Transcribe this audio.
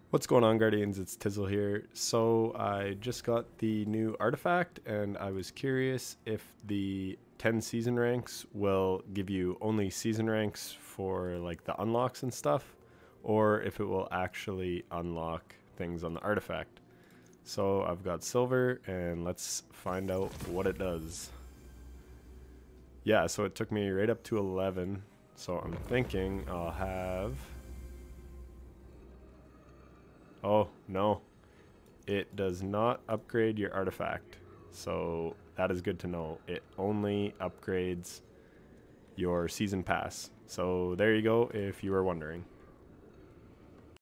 What's going on, Guardians? It's Tizzle here. So I just got the new artifact, and I was curious if the 10 season ranks will give you only season ranks for like the unlocks and stuff, or if it will actually unlock things on the artifact. So I've got silver, and let's find out what it does. Yeah, so it took me right up to 11. So I'm thinking I'll have... Oh, no. It does not upgrade your artifact. So that is good to know. It only upgrades your season pass. So there you go if you were wondering.